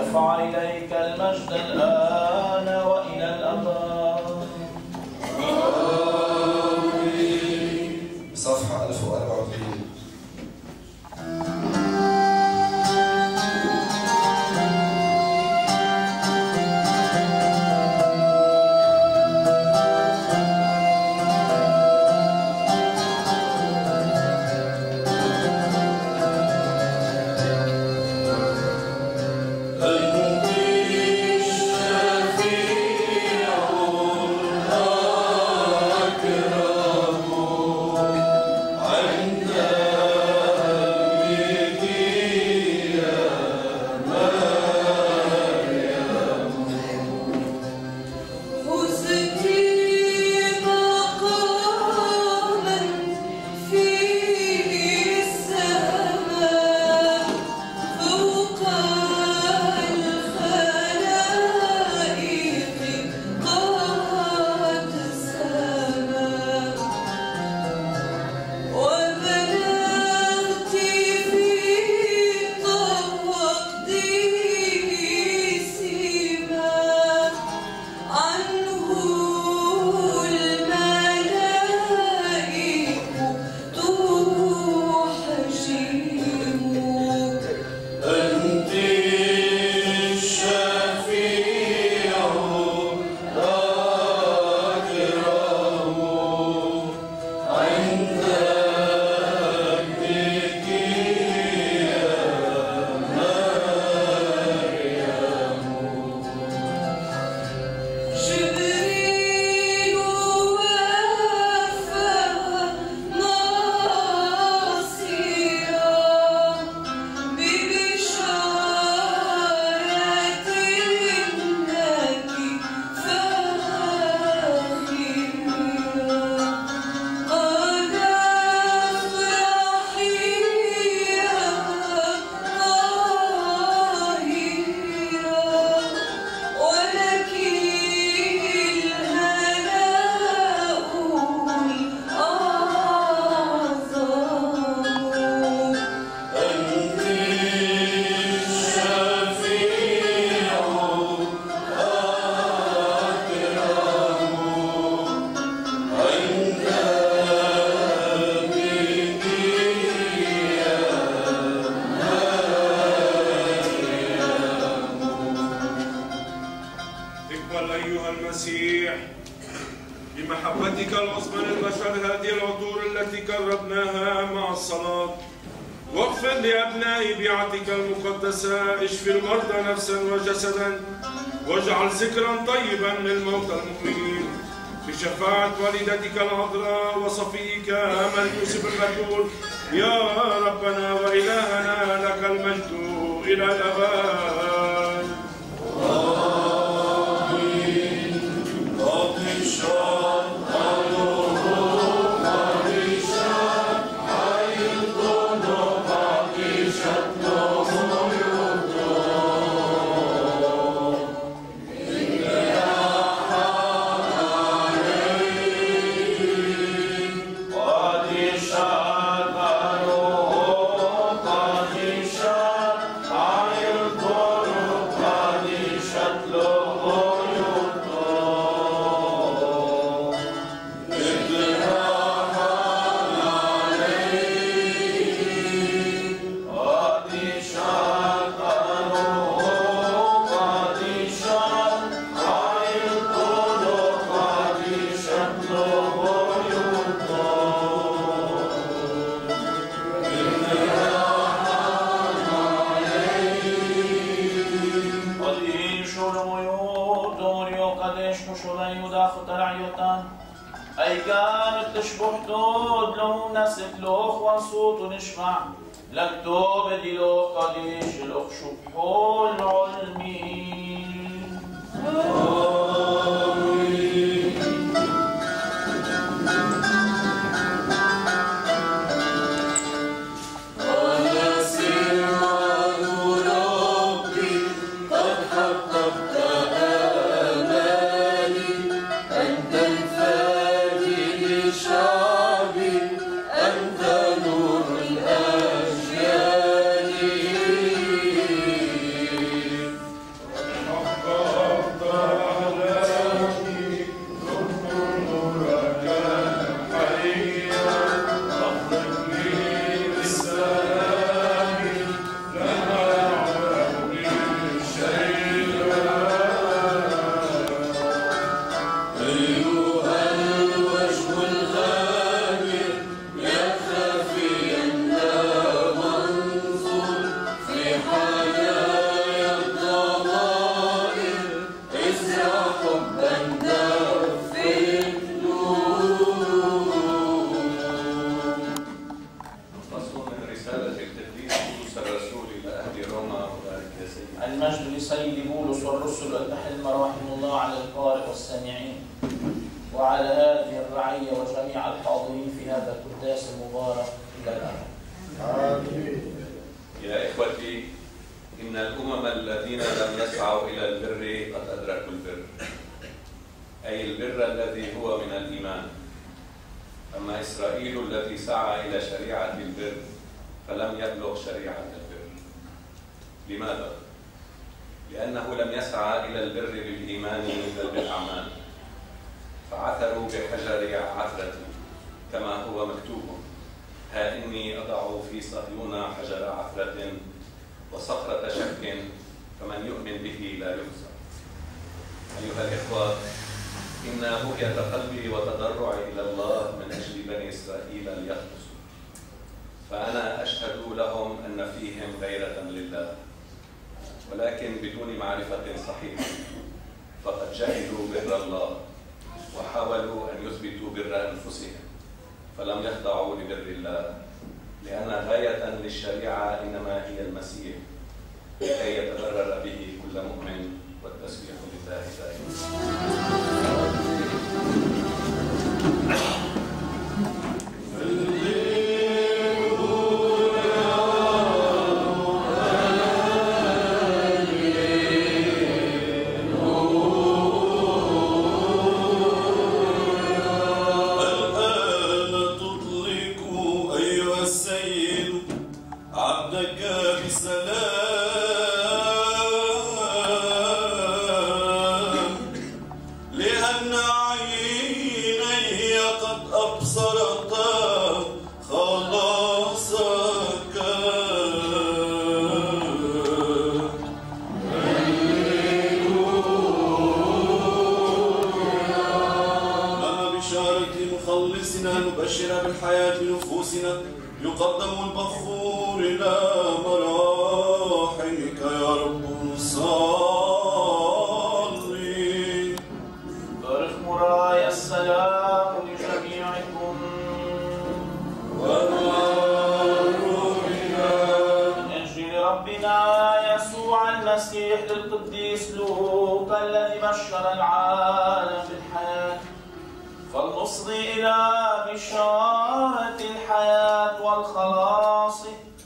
نرفع إليك المجد الآن وإلى الأبد. صفحة 1044. بمحبتك العظمى للبشر هذه العطور التي قربناها مع الصلاة، واغفر لأبناء بيعتك المقدسة، اشفي المرضى نفسا وجسدا، واجعل ذكرا طيبا للموتى المؤمنين بشفاعة والدتك العذراء وصفيك أمل يوسف البتول يا ربنا وإلهنا، لك المجد إلى الأبد. أجل سيد بولس والرسل والتحل رحم الله على القارئ والسامعين وعلى هذه الرعية وجميع الحاضرين في هذا القداس المبارك إلى الأبد. آمين. يا إخوتي، إن الأمم الذين لم يسعوا إلى البر قد أدركوا البر، أي البر الذي هو من الإيمان. أما إسرائيل الذي سعى إلى شريعة البر فلم يبلغ شريعة البر. لماذا؟ لأنه لم يسعى إلى البر بالإيمان بل بالأعمال، فعثروا بحجر عثرة كما هو مكتوب: ها إني أضع في صهيون حجر عثرة وصخرة شك فمن يؤمن به لا يخزى. أيها الإخوة، إن بغية قلبي وتضرعي إلى الله من أجل بني إسرائيل ليخلصوا، فأنا أشهد لهم أن فيهم غيرة لله، ولكن بدون معرفة صحيحة، فقد جهلوا بر الله وحاولوا أن يثبتوا بر أنفسهم، فلم يخضعوا لبر الله، لأن غاية للشريعة إنما هي المسيح لكي يتبرر به كل مؤمن، والتسبيح لله دائما. يقدم البخور إلى مراحمك يا رب صلي. بارك مرايا السلام لجميعكم ومع روحنا. من أجل ربنا يسوع المسيح للقديس لوقا الذي بشر العالم بالحياة، فلنصغي إلى بشارة الحياة والخلاص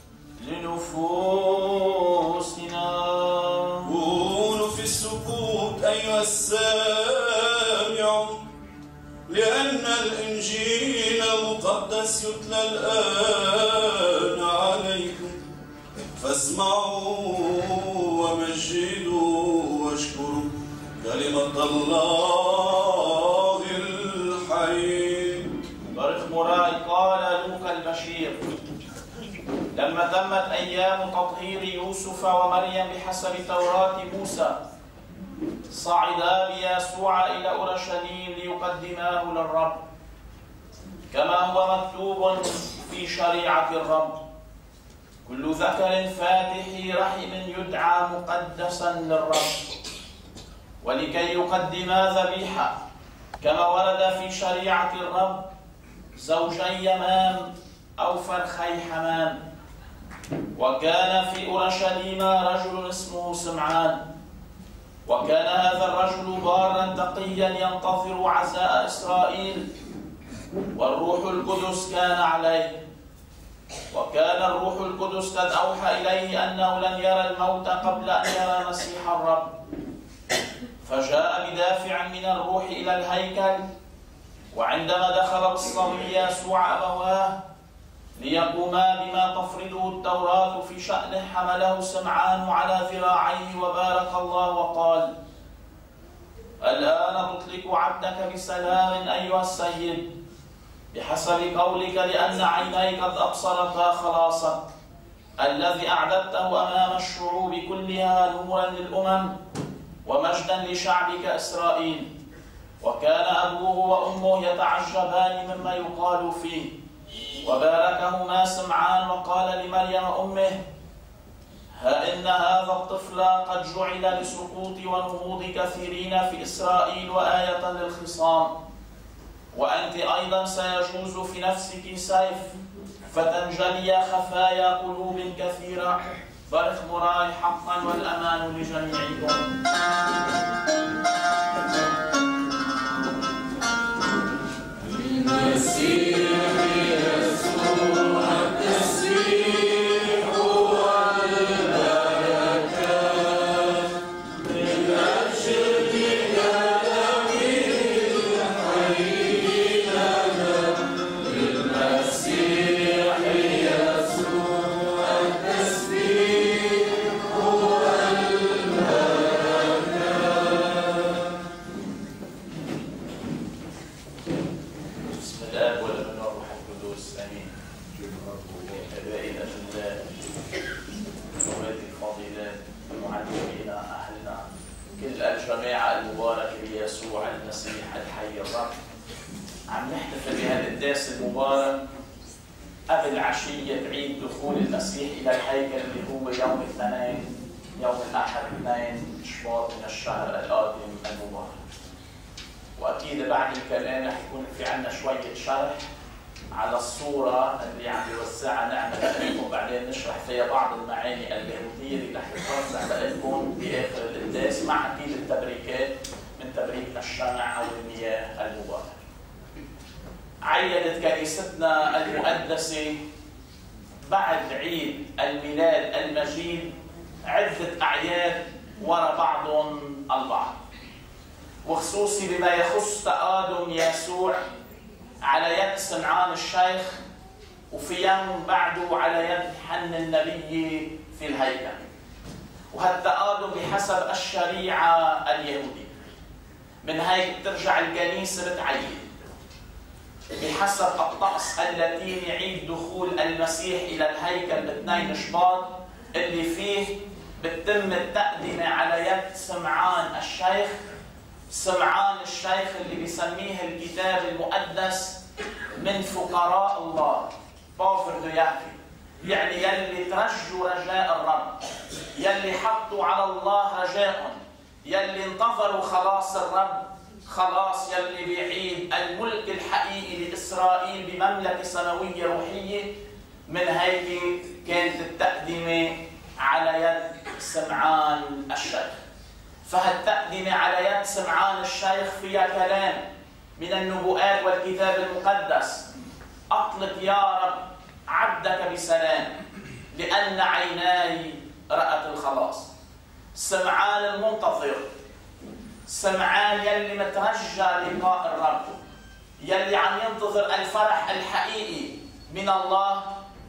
لنفوسنا. كونوا في السكوت أيها السامعون، لأن الإنجيل المقدس يتلى الآن عليكم، فاسمعوا ومجدوا واشكروا كلمة الله الحي. بارك موراي. قال لوقا البشير: لما تمت أيام تطهير يوسف ومريم بحسب توراة موسى، صعدا بيسوع إلى أورشليم ليقدماه للرب، كما هو مكتوب في شريعة الرب: كل ذكر فاتح رحم يدعى مقدسا للرب، ولكي يقدما ذبيحة كما ورد في شريعة الرب زوجي يمام أو فرخي حمام. وكان في أورشليم رجل اسمه سمعان، وكان هذا الرجل بارا تقيا ينتظر عزاء إسرائيل، والروح القدس كان عليه. وكان الروح القدس قد أوحى إليه أنه لن يرى الموت قبل أن يرى مسيح الرب. فجاء بدافع من الروح إلى الهيكل، وعندما دخل بالصبي يسوع أبواه ليقوما بما تفرضه التوراة في شأنه، حمله سمعان على ذراعيه وبارك الله وقال: الآن تطلق عبدك بسلام أيها السيد، بحسب قولك، لأن عينيك قد أبصرتا خلاصك الذي أعددته أمام الشعوب كلها نورا للأمم ومجدا لشعبك إسرائيل. وكان أبوه وأمه يتعجبان مما يقال فيه، وباركهما سمعان وقال لمريم أمه: ها إن هذا الطفل قد جعل لسقوط ونهوض كثيرين في إسرائيل وآية للخصام، وأنت أيضا سيجوز في نفسك سيف فتنجلي خفايا قلوب كثيرة، بارك موراي حقا والأمان لجميعكم. عم نحتفل بهذا القداس المبارك قبل عشية عيد دخول المسيح إلى الهيكل اللي هو يوم الاثنين، يوم الأحد 2 شباط من الشهر القادم المبارك. وأكيد بعد الكلام رح يكون في عنا شوية شرح على الصورة اللي عم يوزعها نعمة لكم، بعدين نشرح فيها بعض المعاني اللاهوتية اللي رح تتوزع لكم بآخر القداس مع أكيد التبريكات من تبريك الشمع أو المياه المباركة. عيدت كنيستنا المقدسة بعد عيد الميلاد المجيد عدة أعياد وراء بعضهم البعض، وخصوصي بما يخص تقادم يسوع على يد سمعان الشيخ، وفي يوم بعده على يد حنا النبي في الهيكل. وهالتقادم بحسب الشريعة اليهودية. من هيك بترجع الكنيسة بتعيد بحسب الطقس اللاتيني عيد دخول المسيح إلى الهيكل ب2 شباط، اللي فيه بتتم التقدمة على يد سمعان الشيخ. سمعان الشيخ اللي بيسميه الكتاب المقدس من فقراء الله، بوفر دو يافي، يعني يلي ترجوا رجاء الرب، يلي حطوا على الله رجاءهم، يلي انتظروا خلاص الرب، خلاص يلي بيعيد الملك الحقيقي لإسرائيل بمملكة سماوية روحية. من هيك كانت التقدمة على يد سمعان الشيخ. فهالتقدمة على يد سمعان الشيخ فيها كلام من النبوءات والكتاب المقدس. أطلق يا رب عبدك بسلام لأن عيناي رأت الخلاص. سمعان المنتظر، سمعان يلي مترجى لقاء الرب، يلي عم ينتظر الفرح الحقيقي من الله،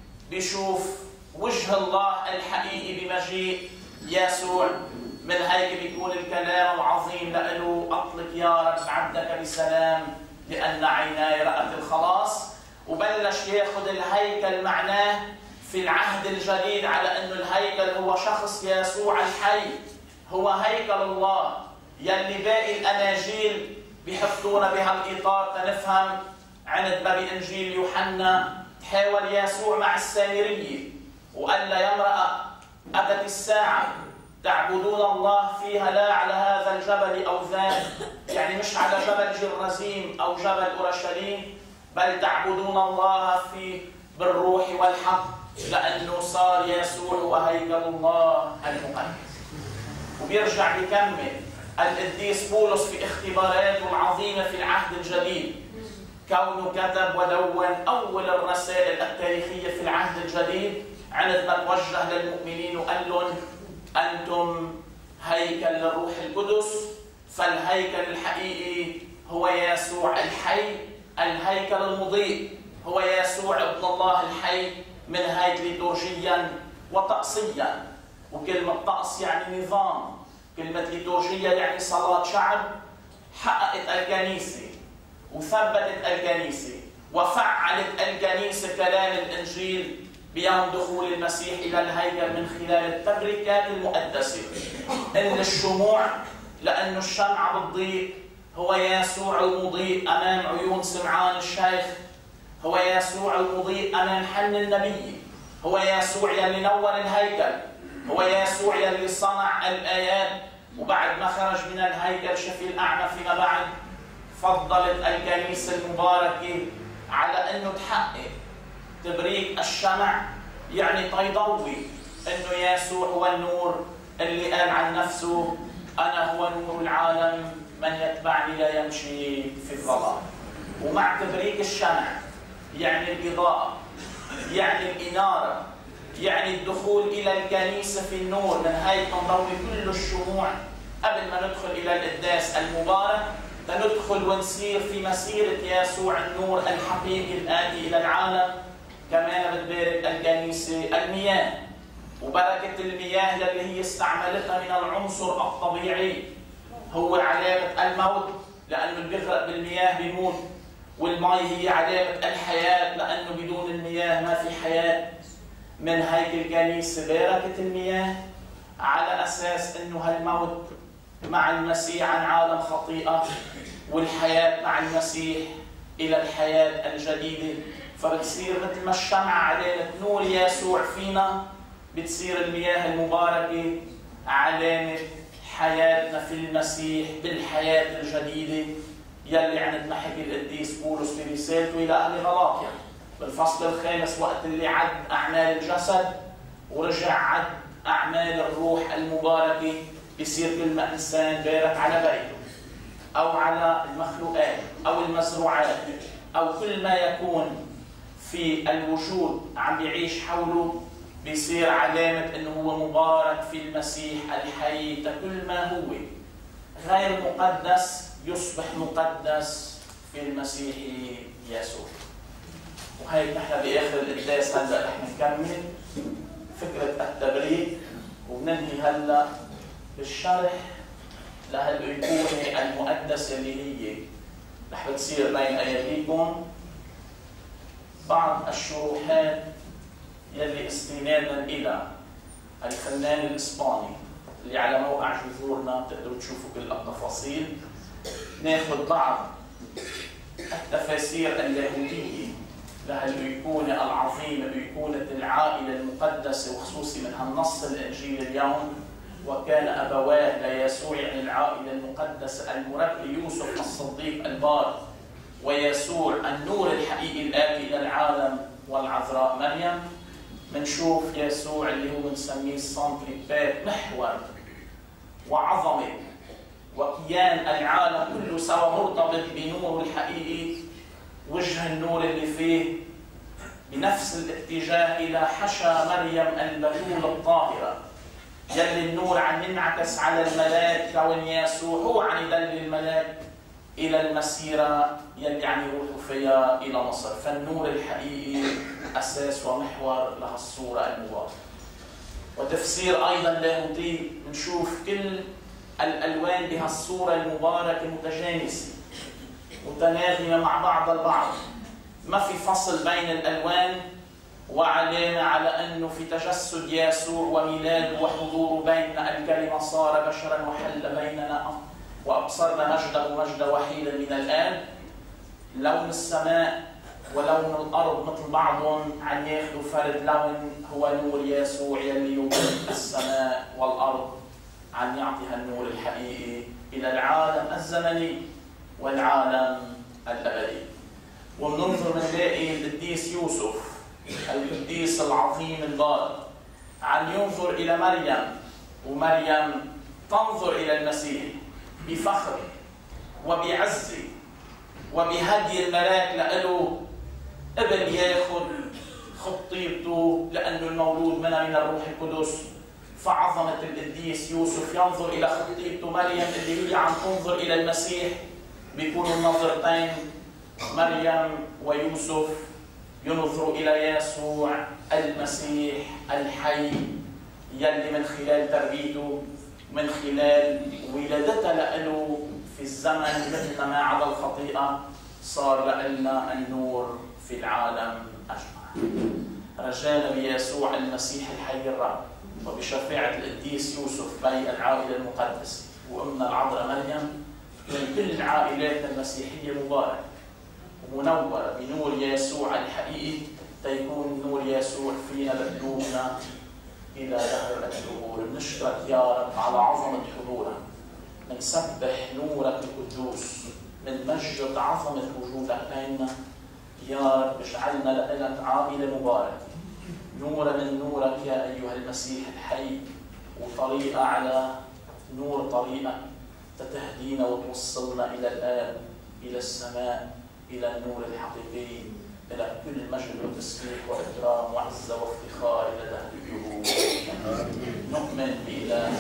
بيشوف وجه الله الحقيقي بمجيء يسوع. من هيك بيكون الكلام العظيم له أطلق يا رب عبدك بسلام لأن عيناي رأت الخلاص. وبلش ياخذ الهيكل معناه في العهد الجديد على أنه الهيكل هو شخص يسوع الحي، هو هيكل الله، يلي باقي الأناجيل بيحطونا بهالإطار تنفهم. عند بإنجيل يوحنا تحاول يسوع مع السامرية وقال لها يا امرأة أتت الساعة تعبدون الله فيها لا على هذا الجبل أو ذاك، يعني مش على جبل جرزيم أو جبل أورشليم، بل تعبدون الله فيه بالروح والحق، لأنه صار يسوع وهيكل الله المقدس. وبيرجع بيكمل القديس بولس في اختباراته العظيمة في العهد الجديد، كونه كتب ودون أول الرسائل التاريخية في العهد الجديد عندما توجه للمؤمنين وقال لهم أنتم هيكل للروح القدس، فالهيكل الحقيقي هو يسوع الحي، الهيكل المضيء هو يسوع ابن الله الحي. من هيك ليتورجيا وطقسيا، وكلمة طقس يعني نظام، كلمة ليتورجيا يعني صلاة شعب. حققت الكنيسة وثبتت الكنيسة وفعلت الكنيسة كلام الإنجيل بيوم دخول المسيح إلى الهيكل من خلال التبريكات المقدسة. إن الشموع لأن الشمعة بتضيء هو يسوع المضيء أمام عيون سمعان الشيخ، هو يسوع المضيء أمام حنا النبي، هو يسوع يلي نور الهيكل، هو يسوع يلي صنع الآيات. وبعد ما خرج من الهيكل شفي الأعمى فيما بعد، فضلت الكنيسة المباركة على أنه تحقق تبريك الشمع، يعني تضوي انه يسوع هو النور اللي قال عن نفسه انا هو نور العالم، من يتبعني لا يمشي في الظلام. ومع تبريك الشمع يعني الإضاءة، يعني الإنارة، يعني الدخول إلى الكنيسة في النور. من هيك نضوي كل الشموع قبل ما ندخل إلى القداس المبارك، لندخل ونسير في مسيرة يسوع النور الحقيقي الآتي إلى العالم. كمان بتبارك الكنيسة المياه، وبركة المياه اللي هي استعملتها من العنصر الطبيعي هو علامة الموت، لأنه اللي بيغرق بالمياه بيموت، والمي هي علامة الحياة لأنه بدون المياه ما في حياة. من هيك الكنيسة باركت المياه على أساس أنه هالموت مع المسيح عن عالم خطيئة، والحياة مع المسيح إلى الحياة الجديدة. فبتصير مثل ما الشمعة علامة نور يسوع فينا، بتصير المياه المباركة علامة حياتنا في المسيح بالحياة الجديدة يلي عند حكي القديس بولس في رسالته إلى أهل غلاطيا بالفصل الخامس، وقت اللي عد أعمال الجسد ورجع عد أعمال الروح المباركة. بيصير كل ما إنسان بارك على بيته أو على المخلوقات أو المزروعات أو كل ما يكون في الوجود عم بيعيش حوله، بيصير علامة أنه هو مبارك في المسيح الحي. كل ما هو غير مقدس يصبح مقدس في المسيح يسوع. وهيك نحن بآخر القداس هلا رح نكمل فكرة التبريك، وبننهي هلا بالشرح لهالأيقونة المقدسة اللي هي رح بتصير بين أيديكم. بعض الشروحات يلي استنادا إلى الفنان الإسباني اللي على موقع جذورنا بتقدروا تشوفوا كل التفاصيل. ناخذ بعض التفاسير اللاهوتية لهالأيقونة العظيمة، أيقونة العائلة المقدسة، وخصوصي من هالنص الإنجيل اليوم: وكان أبواه ليسوع، يعني العائلة المقدسة المربي يوسف الصديق البار، ويسوع النور الحقيقي الآتي إلى العالم، والعذراء مريم. منشوف يسوع اللي هو بنسميه السنتريبات، محور وعظمة وكيان العالم كله سوا مرتبط بنوره الحقيقي، وجه النور اللي فيه بنفس الاتجاه إلى حشا مريم البتول الطاهرة، يلي النور عم ينعكس على الملاك كون يسوع هو عم يدل الملاك إلى المسيرة يلي عم يروحوا فيها إلى مصر. فالنور الحقيقي أساس ومحور لهالصورة المباركة. وتفسير أيضا لاهوتي، نشوف كل الألوان بهالصورة المباركة متجانسة متناغمة مع بعض البعض، ما في فصل بين الألوان، وعلامة على أنه في تجسد يسوع وميلاده وحضوره بيننا الكلمة صار بشرا وحل بيننا وأبصرنا مجده مجد وحيد من الآن. لون السماء ولون الأرض مثل بعضهم عم ياخذوا فرد لون، هو نور يسوع يلي يضيء السماء والأرض، عم يعطي هالنور الحقيقي إلى العالم الزمني والعالم الأبدي. ومننظر بنلاقي القديس يوسف القديس العظيم البار عم ينظر إلى مريم، ومريم تنظر إلى المسيح بفخر وبعزة وبهدي الملاك لأله ابن ياخذ خطيبته لأنه المولود منها من الروح القدس. فعظمة القديس يوسف ينظر إلى خطيبته مريم اللي هي عم تنظر إلى المسيح. بيكونوا النظرتين مريم ويوسف ينظروا إلى يسوع المسيح الحي يلي من خلال تربيته من خلال ولادتها له في الزمن مثل ما عدا الخطيئة صار لنا النور في العالم أجمع. رجانا بيسوع المسيح الحي الرب وبشفاعة القديس يوسف بي العائلة المقدسة وأمنا العذراء مريم، من كل عائلاتنا المسيحية مبارك ومنورة بنور يسوع الحقيقي، تيكون نور يسوع فينا بقلوبنا إلى دهر الدهور. بنشكرك يا رب على عظمة حضورك، بنسبح نورك القدوس، بنمجد عظمة وجودك بيننا يا رب. اجعلنا لك عائلة مباركة نور من نورك يا أيها المسيح الحي، وطريقة على نور طريقة تتهدينا وتوصلنا إلى الآب، إلى السماء، إلى النور الحقيقي، إلى كل مجد وتسبيح وإكرام وعزة وافتخار إلى دهر الدهور. نؤمن بإله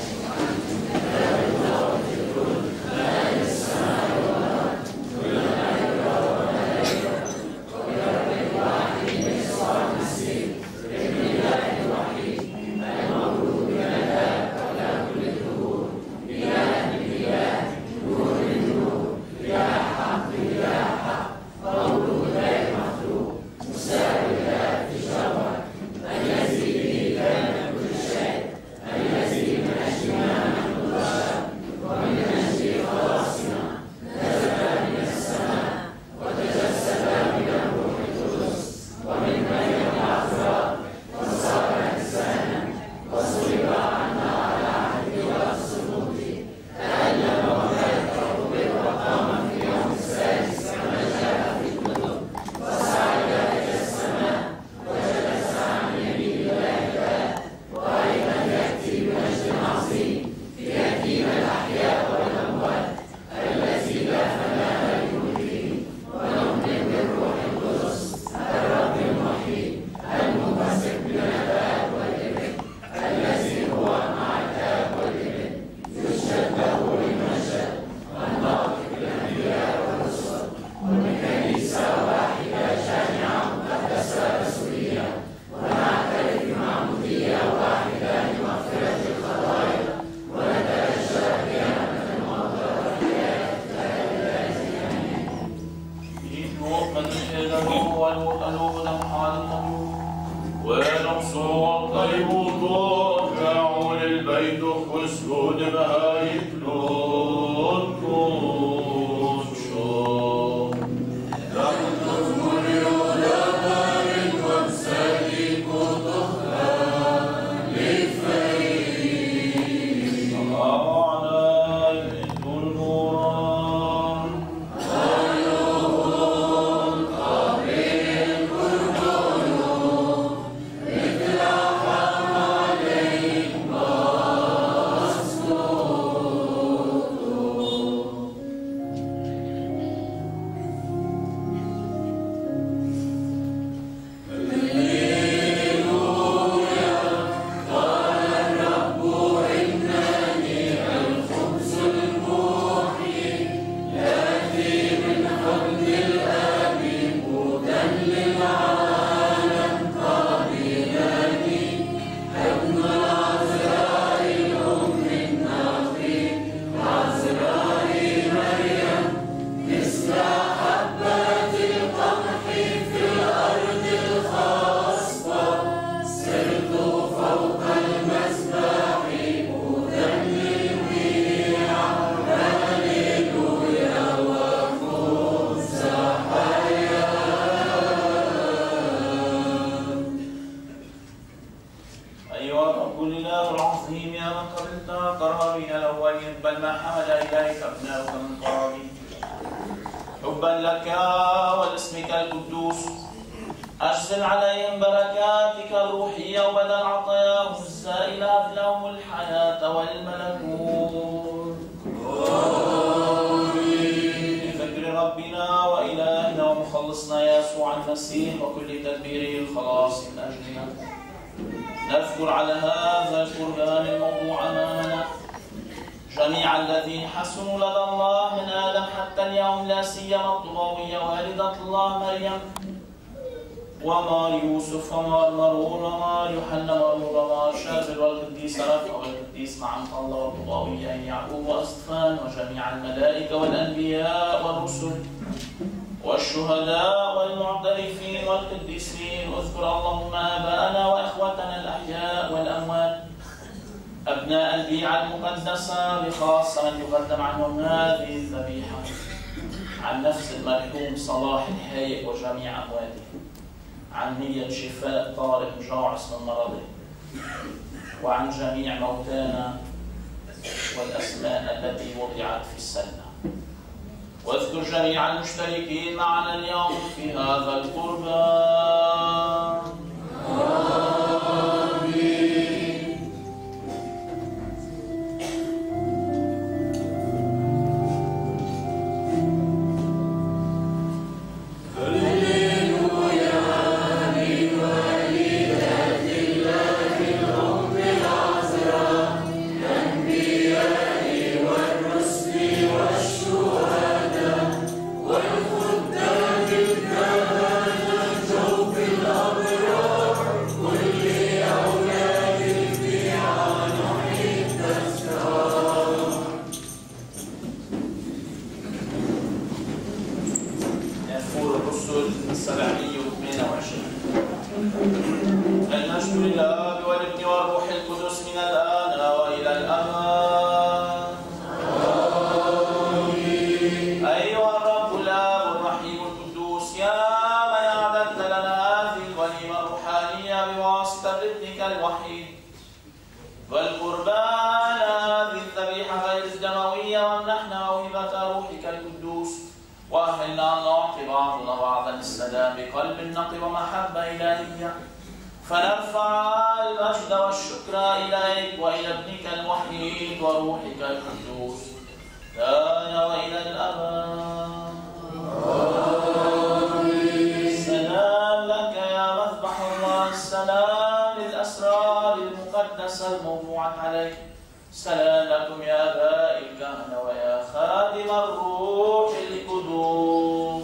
نذكر على هذا القربان الموضوع أمامنا جميع الذين حسنوا لدى الله من آدم حتى اليوم، لا سيما الطباوية والدة الله مريم، ومار يوسف ومار مارون ومار يوحنا مارون ومار شابل والقديس رفع والقديس معمد الله والطباوية يعقوب وأصطفان وجميع الملائكة والأنبياء والرسل والشهداء والمعترفين والقديسين. اذكر اللهم آباءنا وإخوتنا الأحياء والأموات، أبناء البيعة المقدسة بخاصة من يقدم عنهم هذه الذبيحة، عن نفس المرحوم صلاح الحايق وجميع أمواته، عن نية شفاء طارق مجاعس من مرضه، وعن جميع موتانا والأسماء التي وضعت في السلة. واذكر جميع المشتركين معنا اليوم في هذا القربان. الرسل 728. المجد لله والابن والروح القدس من الآن وإلى الأبد. آمين. أيها الرب الآب الرحيم القدوس، يا من أعددت لنا هذه الوليمة الروحانية بواسطة ابنك الوحيد، والقربان هذه الذبيحة غير الدموية، ومنحنا موهبة روحك القدوس، وأهلنا أن نعطي بعضنا بعضا السلام بقلب نقي ومحبة إلهية، فنرفع المجد والشكر إليك وإلى ابنك الوحيد وروحك القدوس الآن وإلى الأبد. آمين. سلام لك يا مذبح الله، السلام للأسرار المقدسة الموضوعة عليك، سلام لكم يا آباء الكهنة ويا خادم الروح القدوس.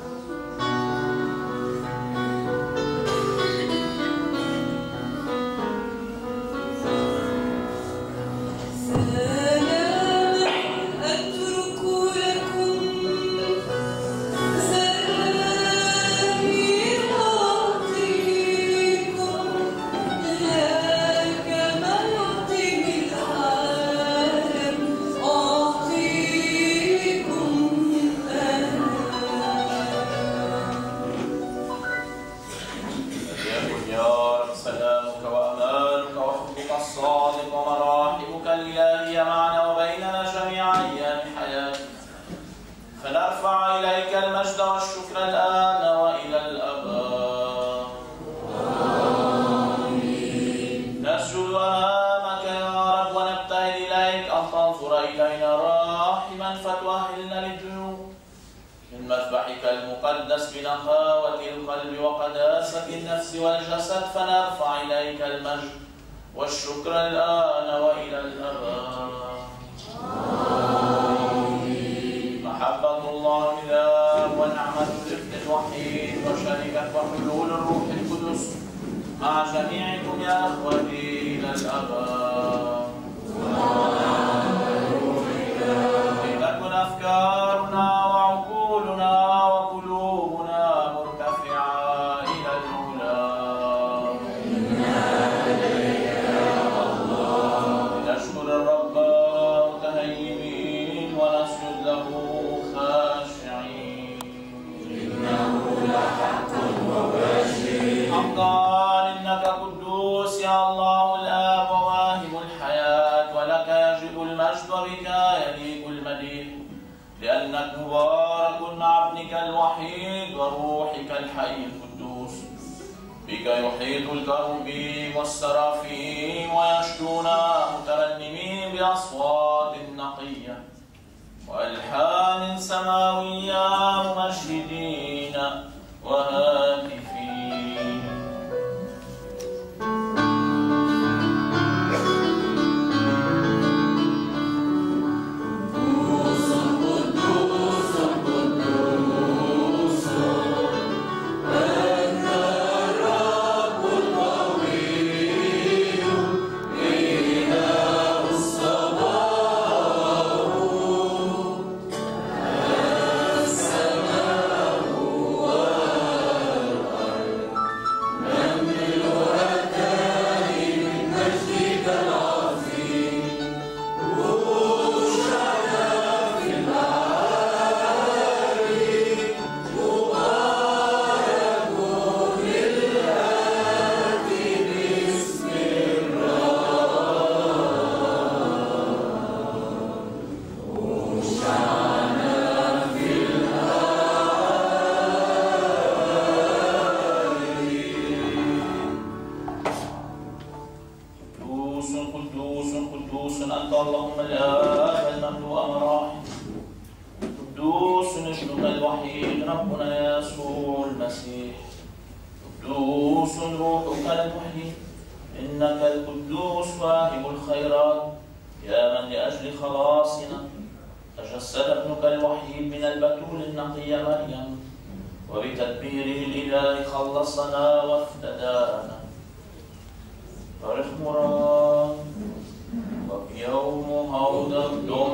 فنرفع إليك المجد والشكر الآن وإلى الأبد. آمين. نسجد أمامك يا رب ونبتهل إليك أن تنظر إلينا راحما فتؤهلنا للدنو من مذبحك المقدس بنقاوة القلب وقداسة النفس والجسد، فنرفع إليك المجد والشكر الآن وإلى الأبد. محبة الله الآب ونعمة الابن الوحيد وشركة وحلول الروح القدس مع جميعكم يا أخوتي إلى الأبد. لتكن أفكارنا وعقولنا وقلوبنا مرتفعة إلى العلا، لنشكر الرب متهيمين ونسجد له حقا إنك قدوس يا الله الآب وواهب الحياة، ولك يجب المجد وبك يليق المديح، لأنك مبارك مع ابنك الوحيد وروحك الحي القدوس. بك يحيط الكروبيم والسرافيم ويشكون مترنمين بأصوات نقية وألحان سماوية ممجدين وهاتفين.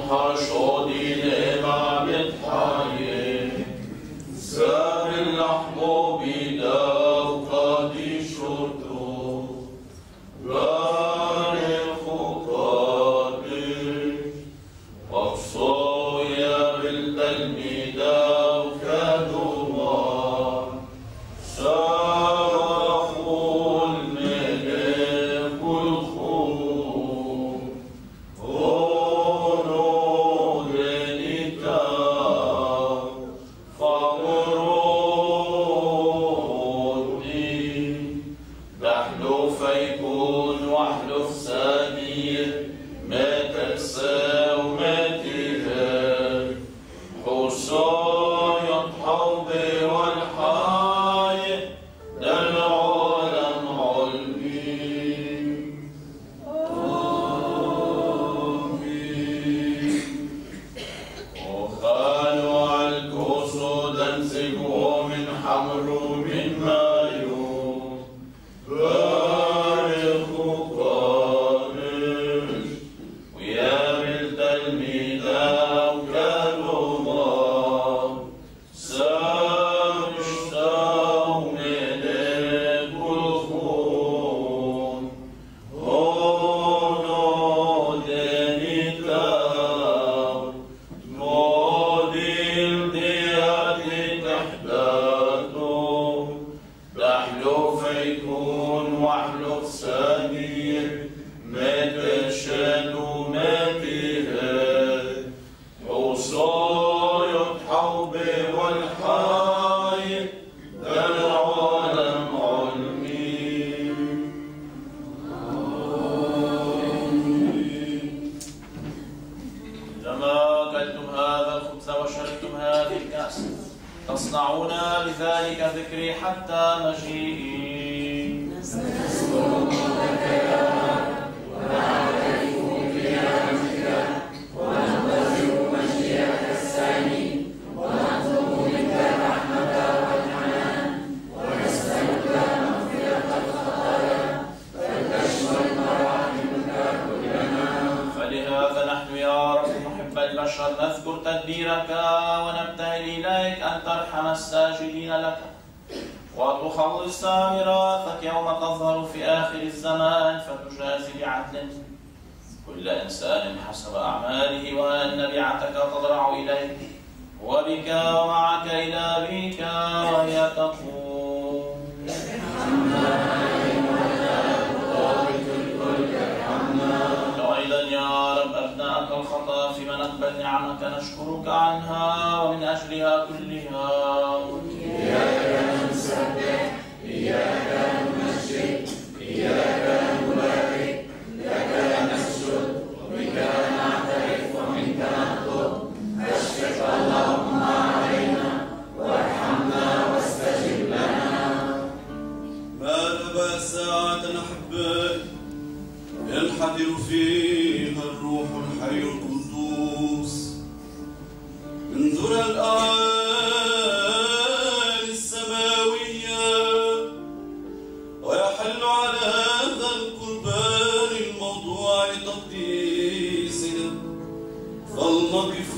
Sir, الميدان كدمار صرخوا الملك الخوف هنود نكار فورودي تحلو فيكون واحلف سمير ما تنسى وما تهاب حصايا الحوض والحي ده العالم علمي آمين وخالوا على الكسود انسجوا من حمر من مايو بارك وقارش ويا بلد الميدان كالومار سامشتاو ملك الخون هونو دنيتاو موديل دياتي تحداتو تحلو فيكون واحلف سمير ما تشهد ما تهاد عصايا الحوض والحي ده العالم علمي لما أكلتم هذا الخبز وشربتم هذه الكأس تصنعون بذلك ذكري حتى مجيئي فلهذا نحن يا رب محب البشر نذكر تدبيرك ونبتهل إليك أن ترحم الساجدين لك وتخلص ميراثك يوم تظهر في آخر الزمان فتجازي بعدل كل إنسان حسب أعماله وأن نبيعتك تضرع إليك وبك ومعك إلى أبيك وهي تقوم وأيضا يا رب أبناءك الخطأ في من أقبل نعمك نشكرك عنها ومن أجلها كلها إياك نسبح إياك نمجد إياك نبارك لك نسجد وبك نعترف ومنك نطلب أشفق اللهم علينا وارحمنا واستجب لنا ما نبى ساعة أحبائي ينحدر فيها الروح الحي القدوس من ذرى الأعالي السماوية ويحل على هذا القربان الموضوع لتقديسنا فلنقف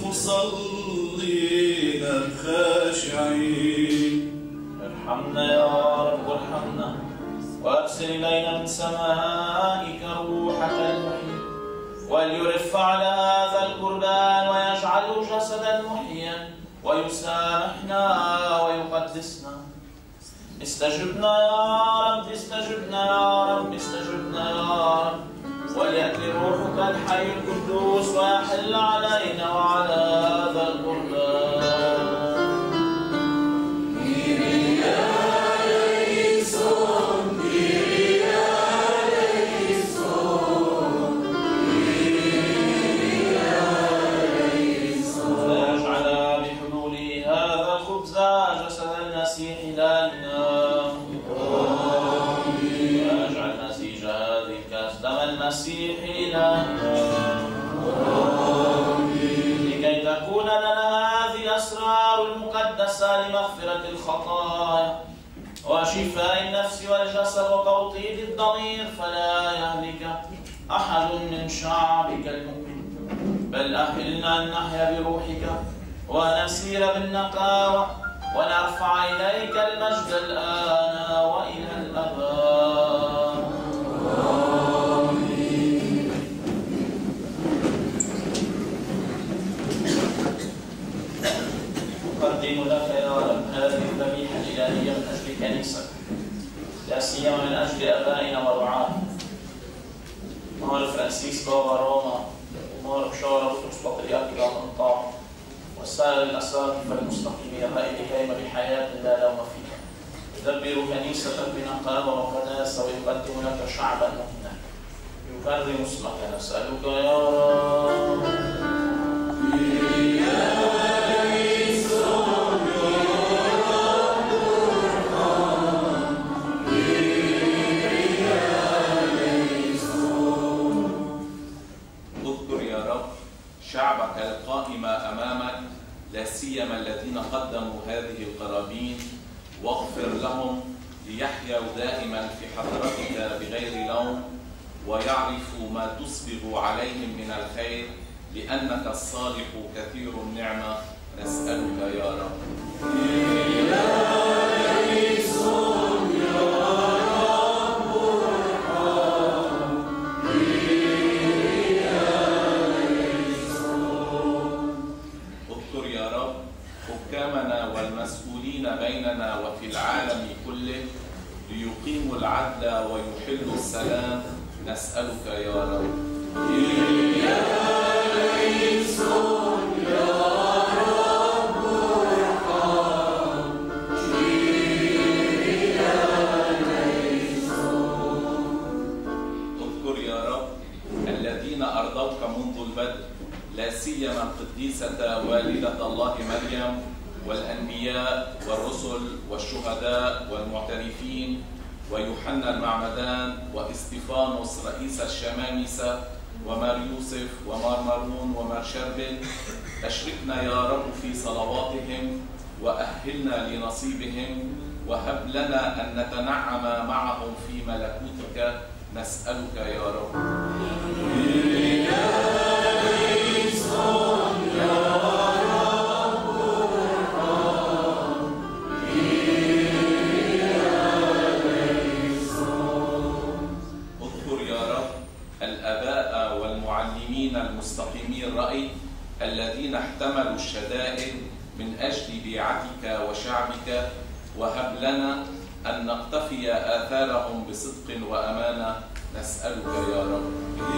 مصلين خاشعين ارحمنا يا رب ارحمنا وارسل الينا من سمائك روحك المحيي وليرف على هذا القربان ويجعله جسدا محيا ويسامحنا ويقدسنا استجبنا يا رب استجبنا يا رب استجبنا يا رب وليأتي روحك الحي القدوس ويحل علينا وعلى هذا القربان المسيح إلهنا لكي تكون لنا هذه الأسرار المقدسة لمغفرة الخطايا وشفاء النفس والجسد وتوطيد الضمير فلا يهلك أحد من شعبك المؤمن بل أهلنا أن نحيا بروحك ونسير بالنقاوة ونرفع إليك المجد الآن وإلى الأبد. آمين. نقدم لك يا رب هذه الذبيحة الإلهية من أجل كنيستك، لا سيما من أجل آبائنا ورعانا مار فرانسيس بابا روما ومار بشارة بطرس بطريرك الأنطاع وسائر الأساقفة المستقيمين الهائمة بحياة لا لوم فيها. يدبر كنيستك بنقاوة وقداسة ويقدم لك شعبا مؤمنا يكرم اسمك. نسألك يا رب شعبك القائم أمامك، لا سيما الذين قدموا هذه القرابين، واغفر لهم ليحيوا دائما في حضرتك بغير لوم، ويعرفوا ما تسبغ عليهم من الخير، لأنك الصالح كثير النعمة. نسألك يا رب. حكامنا والمسؤولين بيننا وفي العالم كله ليقيموا العدل ويحلوا السلام. نسألك يا رب. اذكر يا رب الذين أرضوك منذ البدء، لا سيما القديسة والدة الله مريم والأنبياء والرسل والشهداء والمعترفين ويوحنا المعمدان واستيفانوس رئيس الشمامسة ومار يوسف ومار مارون ومار شربل. أشركنا يا رب في صلواتهم وأهلنا لنصيبهم، وهب لنا أن نتنعم معهم في ملكوتك. نسألك يا رب. الآباء والمعلمين المستقيمي الرأي الذين احتملوا الشدائد من أجل بيعتك وشعبك، وهب لنا أن نقتفي آثارهم بصدق وأمانة. نسألك يا رب.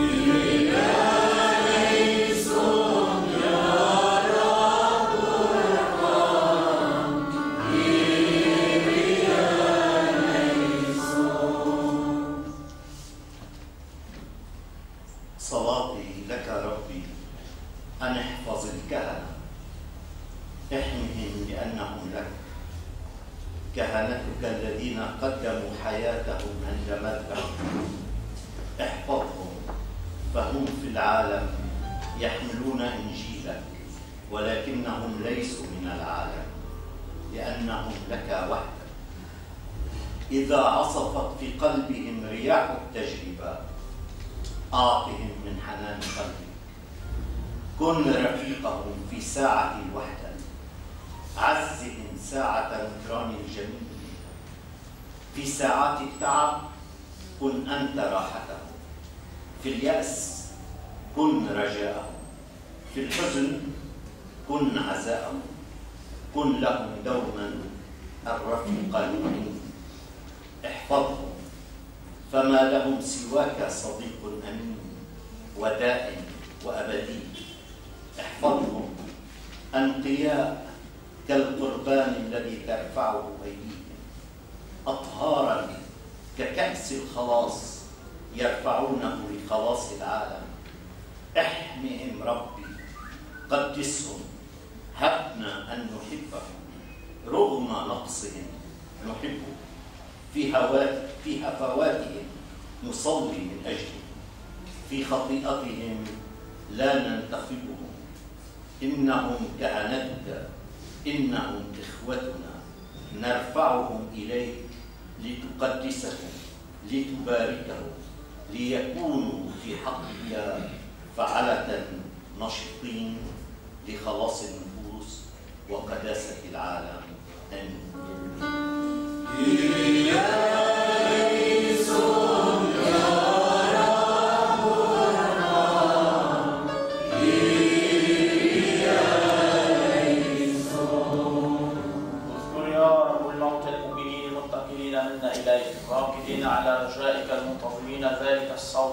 صلاتي لك ربي أن احفظ الكهنة، احمهم لأنهم لك، كهنتك الذين قدموا حياتهم عند مذبحك. احفظهم فهم في العالم يحملون إنجيلك، ولكنهم ليسوا من العالم لأنهم لك وحدك. إذا عصفت في قلبهم رياح التجربة أعطهم من حنان قلبك. كن رفيقهم في ساعة الوحدة، عزهم ساعة نكران الجميل. في ساعات التعب كن أنت راحتهم، في اليأس كن رجاءهم، في الحزن كن عزاءهم. كن لهم دوما الرفيق المعين. احفظهم فما لهم سواك صديق أمين ودائم وأبدي. احفظهم أنقياء كالقربان الذي ترفعه أيديهم، أطهارا ككأس الخلاص يرفعونه لخلاص العالم. احمهم ربي، قدسهم، هبنا أن نحبهم رغم نقصهم. نحبهم في هفواتهم نصلي من أجلهم، في خطيئتهم لا ننتخبهم. إنهم كهنتك، إنهم إخوتنا، نرفعهم إليك لتقدسهم، لتباركهم، ليكونوا في حقك فعلة نشطين لخلاص النفوس وقداسة العالم. آمين.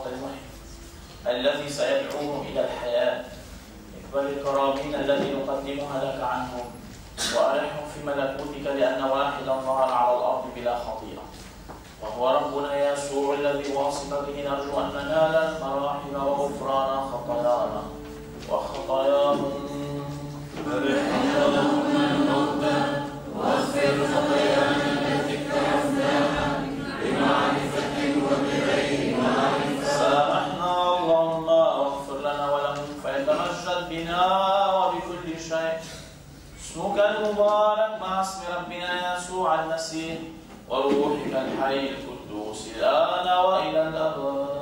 المحيي الذي سيدعوهم إلى الحياة. اقبل الكرامين التي نقدمها لك عنهم وأرحهم في ملكوتك، لأن واحدا ظهر على الأرض بلا خطيئة، وهو ربنا يسوع الذي بواسطته نرجو أن ننال المراحم وغفران خطايانا وخطاياهم. ارحمنا من الموتى واغفر خطايانا التي اقترفناها بمعرفة وبغير معرفة. سامحنا اللهم واغفر لنا ولهم، فيتمجد بنا وبكل شيء اسمك المبارك مع اسم ربنا يسوع المسيح وروحك الحي القدوس الآن وإلى الأبد.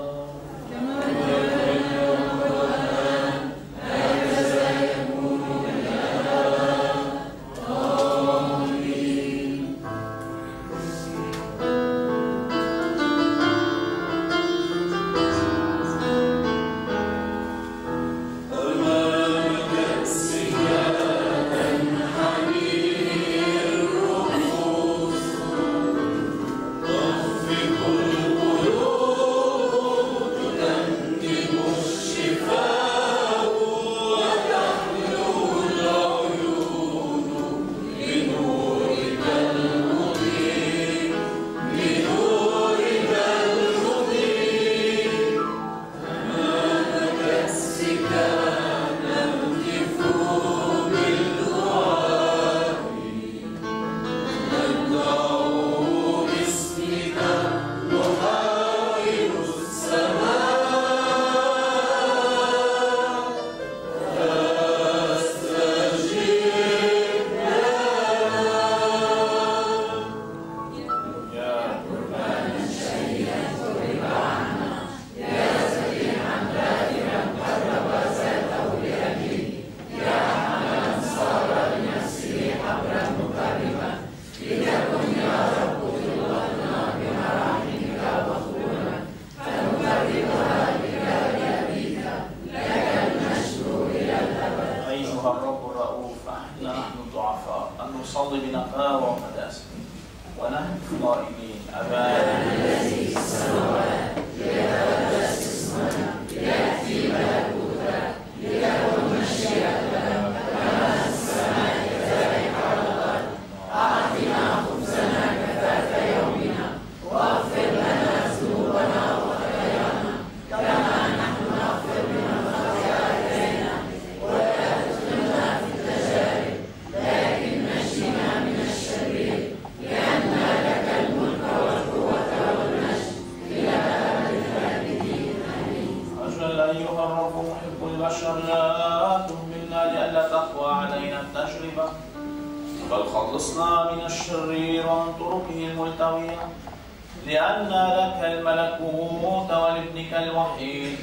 لأن لك الملكوت ولابنك الوحيد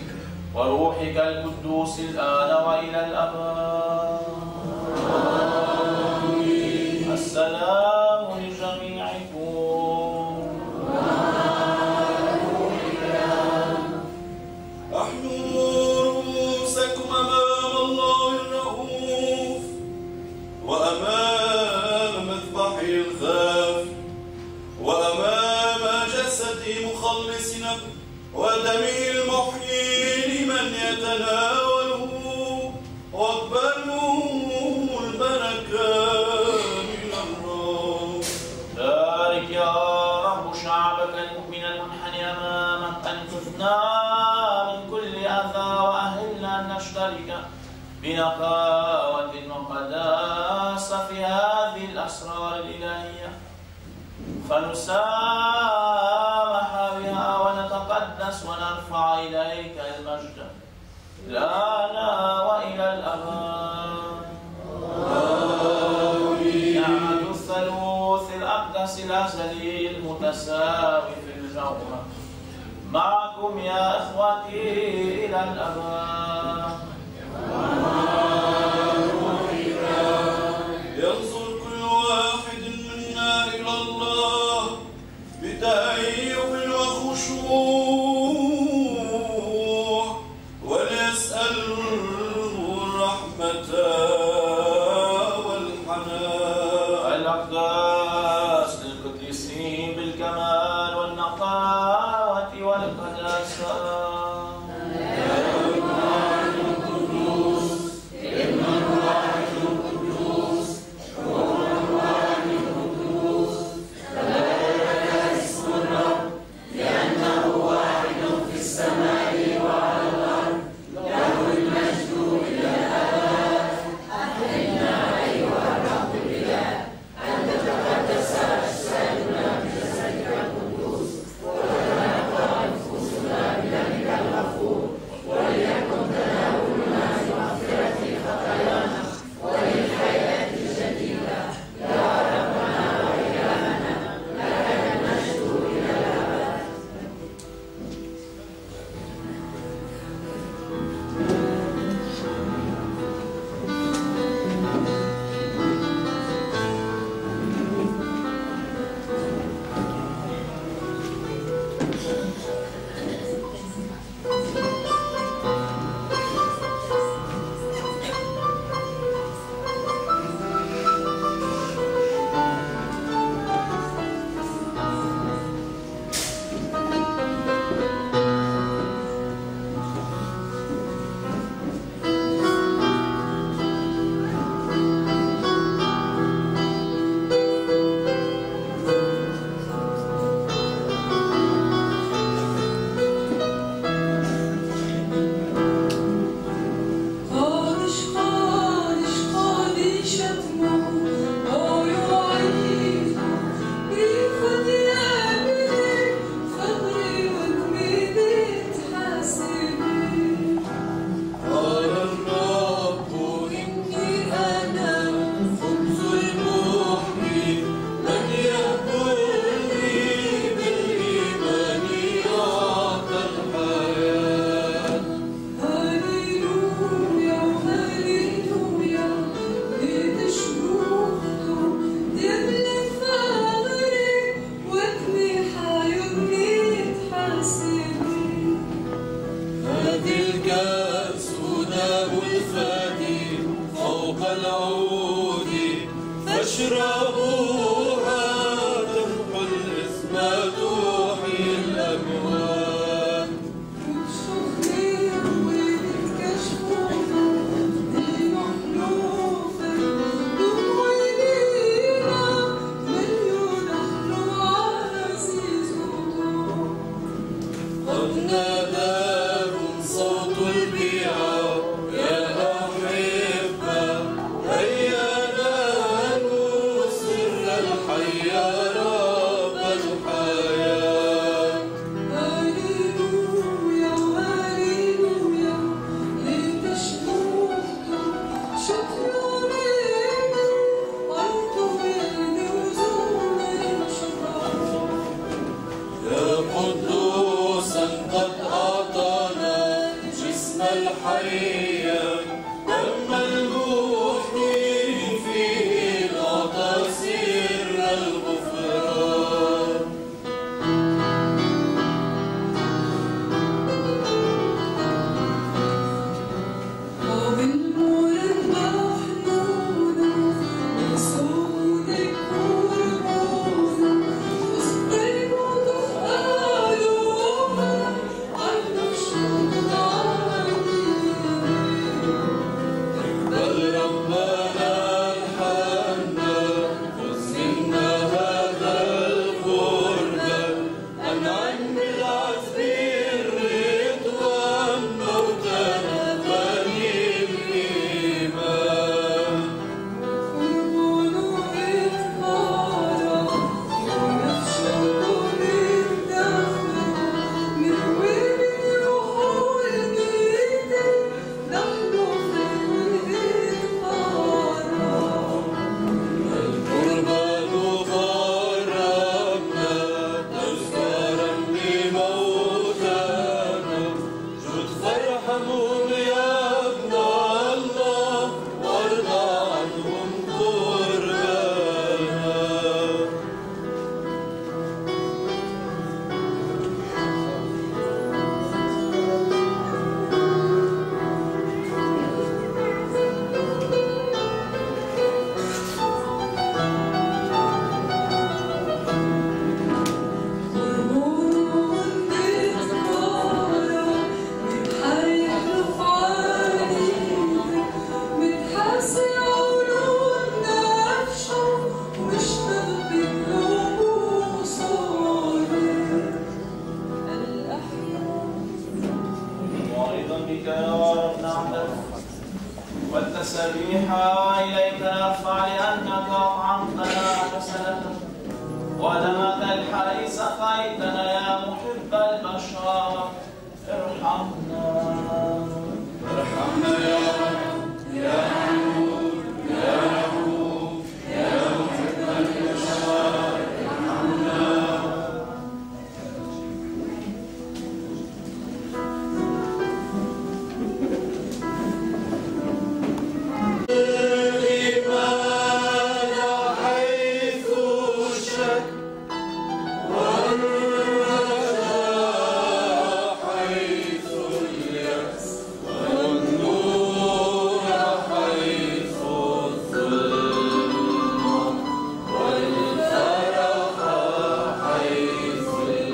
وروحك القدوس الآن وإلى الأبد. آمين. السلام لجميعكم. أحنوا رؤوسكم أمام الله الرؤوف وأمام مذبحه الخاف وأمام جسد مخلصنا ودمه المحيي لمن يتناوله، واقبلوا البركة من الرب. بارك يا رب شعبك المؤمن المنحني أمامك، أنقذنا من كل أذى وأهلنا أن نشترك بنقاوة وقداسة في هذه الأسرار الإلهية، فنسامح بها ونتقدس ونرفع إليك المجد الآن وإلى الأبد. آمين. نعمة الثالوث الأقدس الأزلي المتساوي في الجوهر معكم يا إخوتي إلى الأبد. ينظر كل واحد منا إلى الله بتأيب وخشوع وليسأله الرحمة والحنان. الأقداس للقديسين بالكمال والنقاوة والقداسة. العود فاشربوها تمحو الإثم توحي الأموات. قد ناداكم صوت البيعة يا أحبة، هيا ننال سر الحياة رب الحياة. هاليلويا هاليلويا لتشكركم شكرا أنتم النزول الشكر. يا قدوسا قد أعطانا جسم الحياة، دم المحيي فيه أعطى سر الغفران. وبالمولد محنون بصوتك قربون واستيقظ أهلهما عند الشهود بل ربنا الحنان خذ منا هذا القربان، أنعم بالعزم الرضوان موتنا غني الإيمان. قربون إفطارا ونفشق بالدم من وين يروحوا الميتين نحن في الإفطار. القربان قربنا تذكارا لموتانا، جد فارحمهم يا ابن الله وارضى عنهم قربانا. قربون إفطارا متحيح علينا متحسن عيوننا نفشه ومشتاق بقلوبه صادق الأحياء. وأيضا بك يا رب نعترف والتسبيح إليك نرفع لأنك أطعمتنا حسنة ودمك الحي سقيتنا يا محب البشر. ارحمنا ارحمنا يا رب يا حنون يا رؤوف يا محب البشر ارحمنا. الإيمان حيث الشك والرجاء حيث اليأس والنور حيث الظلمة والفرح حيث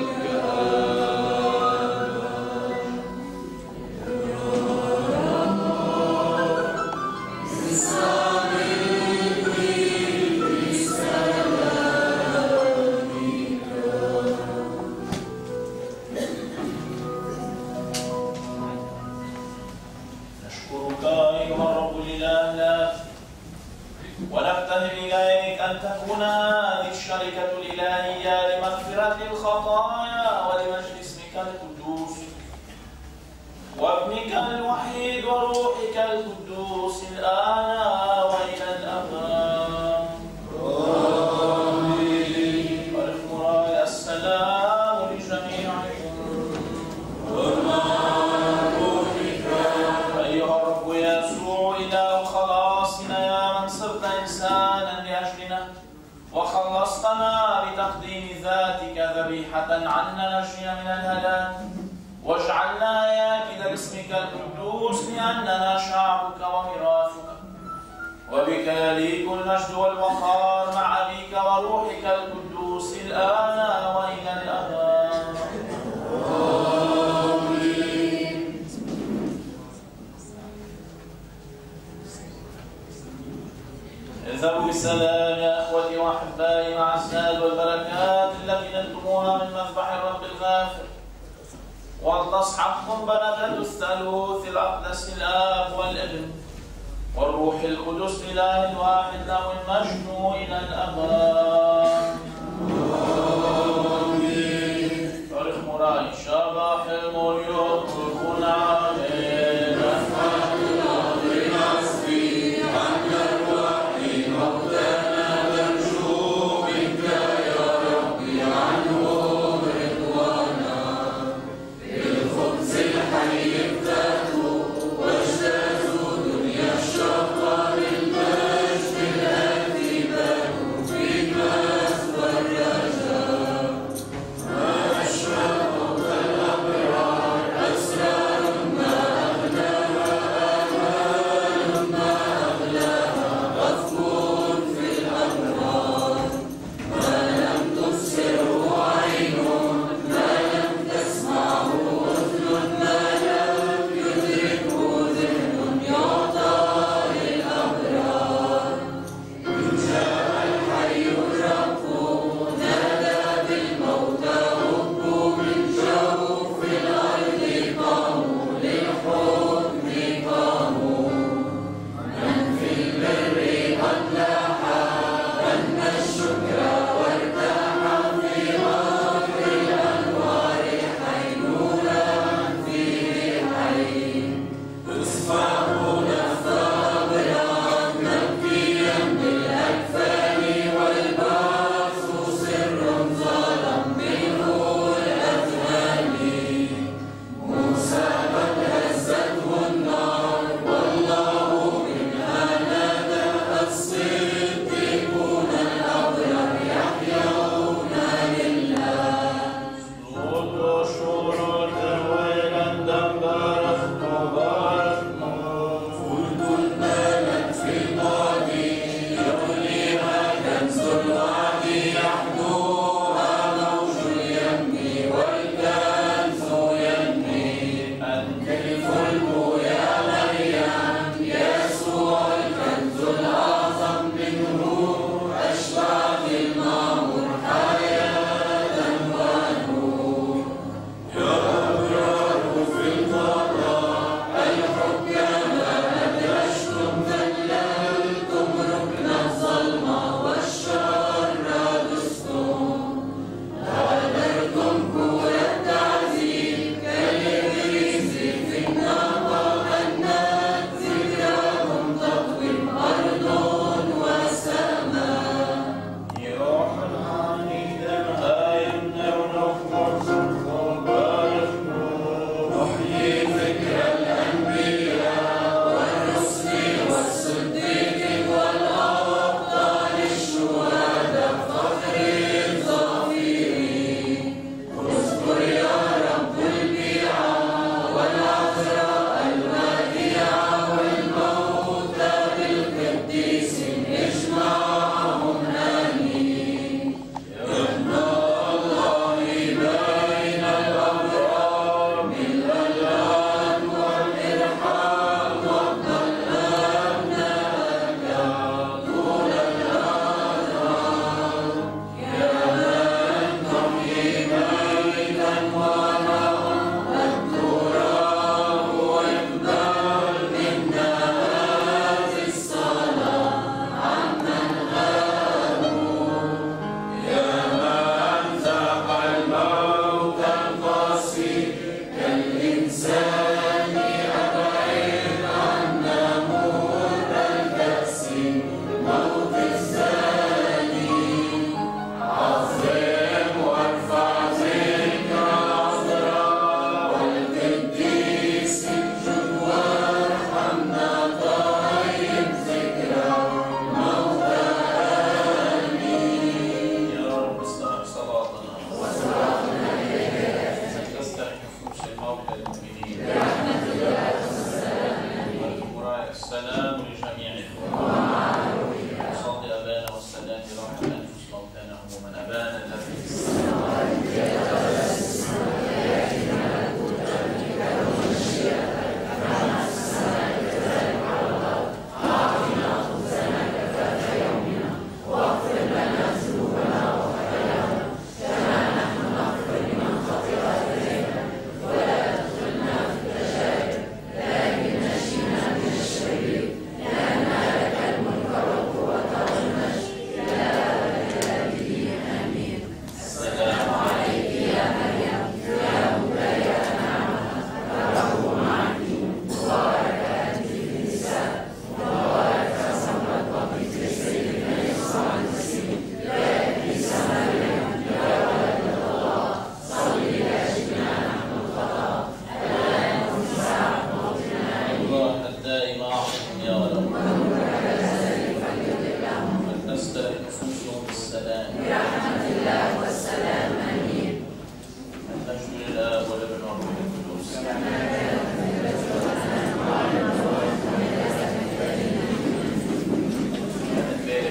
نشكرك أيها الرب الإله لك ونبتهل إليك أن تكون هذه الشركة الإلهية لمغفرة الخطايا ولمجد اسمك القدوس وابنك الوحيد وروحك القدوس الآن وإلى الأبد. آمين. والمراد السلام لجميعكم. أيها الرب يسوع إله خلاصنا يا من صرت إنسانا لأجلنا وخلصتنا بتقديم ذاتك ذبيحة عنا نجينا من الهلاك واجعلنا ياكل باسمك القدوس لأننا شعبك وميراثك وبك يليق المجد والوقار مع أبيك وروحك القدوس الآن وإلى الأبد. آمين. اذهبوا بالسلام يا أخوتي وأحبائي مع السهل والبركات التي نلتموها من مذبح الرب الغافر، ولتصحبكم بركة الثالوث الأقدس الآب والابن والروح القدس إله الواحد له المجد إلى الأبد. آمين. تاريخ مراي شبح المريوم كل عليه نفحة الأرض نصفي عن الأرواح موتانا نرجو منك يا ربي عنهم رضوانا. بالخبز الحي ابتدوا واجتازوا دنيا الشقة بالمجد الآتي بنوا في المجد والرجاء. ما أشرق الأبرار أسرار ما أغلاها آمال ما أغلاها غفور في الأبرار. ما لم تبصره عين ما لم تسمعه أذن ما لم يدركه ذهن يعطى للأبرار. إن جاء الحي الرب نادى بالموتى هبوا من جوف الأرض قاموا للحكم قاموا. من في البر قد لاح غنى الشكر وارتاح في غفر الأنوار حينونا فيه حي. تصفح نفى أبرار مبكيا بالأكفان والبعث سر ظلم منه الأذهان. موسى قد هزته النار والله منها نادى الصديقون الأبرار يحيون لله. صوت شورى ويلندم بارك مبارك فلك مالت في الماضي يغليها كنز الوعد يحدوها موج اليم والكنز ينمي. أنت الفلك يا مريم يسوع الكنز الأعظم منه أشبعت المعمور حياة ونور. يا أبرار في القضاء الحكام أدرجتم ذللتم ركن الظلمة والشر دستم. غادرتم كور التعذيب كالإبريز في النار أنت ذكراهم تطوي أرض وسماء. يوحناني دمهايم نرنفر مبارك نحيي ذكر الأنبياء والرسل والصديق والأبطال الشهداء فخر الظافرين. اذكر يا رب البيعة والعذراء الوديعة والموتى بالقديسين اجمعهم آمين. يا ابن الله بين الأبرار من الألعاب والإرحام وابن أبنائك طول الأنهار. يا من تحيي ميتا ونعم التراب ويقبل منا هذه الصلاة عمن غابوا. يا من ذاق الموت القاسي كالإنسان أبعد عنا مر الكأس موت الزاني. عظم وارفع ذكر العذراء والقديس جد وارحمنا طيب ذكرى موتى آمين. يا رب استمع صلاتنا تستحق نفوس الموتى المؤمنين. السلام لجميعكم.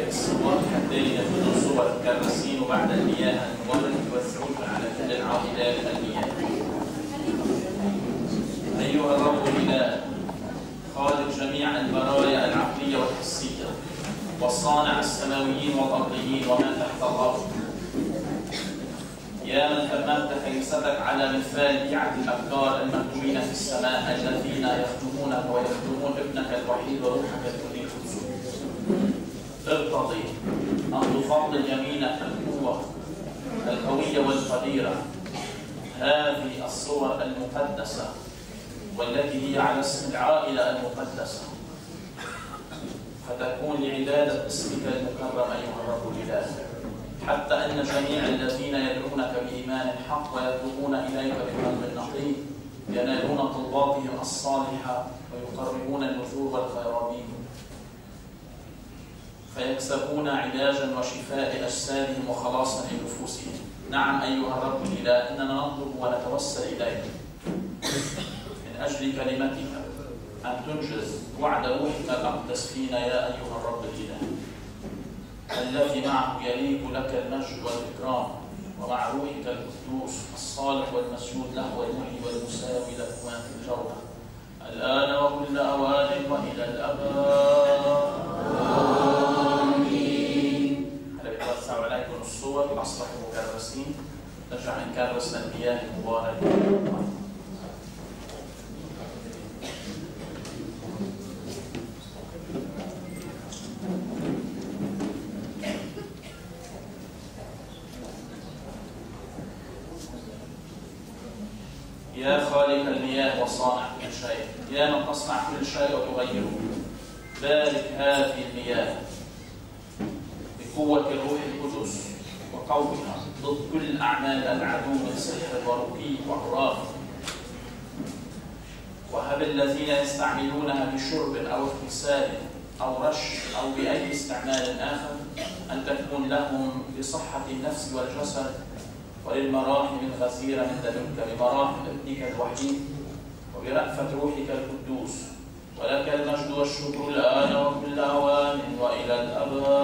الصور حتى يأخذوا الصور الكراسين وبعد المياه المورد يوزعونها على كل العائلات المياه. أيها الرب الإله خالق جميع البرايا العقلية والحسية وصانع السماويين والأرضيين وما تحت الأرض، يا من حملت كنيستك على مثال بيعة الأبكار المكتومين في السماء الذين يخدمونك ويخدمون ابنك الوحيد وروحك القديس، ارتضي أن تفضل يمينك القوة القوية والقديرة هذه الصور المقدسة والتي هي على اسم العائلة المقدسة، فتكون لعبادة اسمك المكرم أيها الرب الإله، حتى أن جميع الذين يدعونك بإيمان حق ويتوبون إليك بقلب نقي ينالون طلباتهم الصالحة ويقربون النذور والخيرابين، فيكسبون علاجا وشفاء أجسادهم وخلاصا لنفوسهم. نعم أيها الرب الإله، إننا نطلب ونتوسل إليك من أجل كلمتك أن تنجز وعد روحك الأقدس فينا يا أيها الرب الإله، الذي معه يليق لك المجد والإكرام، ومع روحك القدوس الصالح والمسجود له والمحيي والمساوي لهما في الجوهر الآن وكل أوان وإلى الأبد. آمين. أنا بتوسع عليكم الصور أصبحوا مكرسين، نرجع نكرس المياه المباركة. يا خالق المياه وصانع كل شيء، يا من تصنع كل شيء وتغيره، بارك هذه المياه بقوة الروح القدس وقوها ضد كل أعمال العدو من سحر ورقي وعراف، وهب الذين يستعملونها بشرب أو اغتسال أو رش أو بأي استعمال آخر أن تكون لهم لصحة النفس والجسد وللمراحم الغزيرة من لدنك بمراحم ابنك الوحيد وبرأفة روحك القدوس، ولك المجد والشكر الآن وكل أوان وإلى الأبد.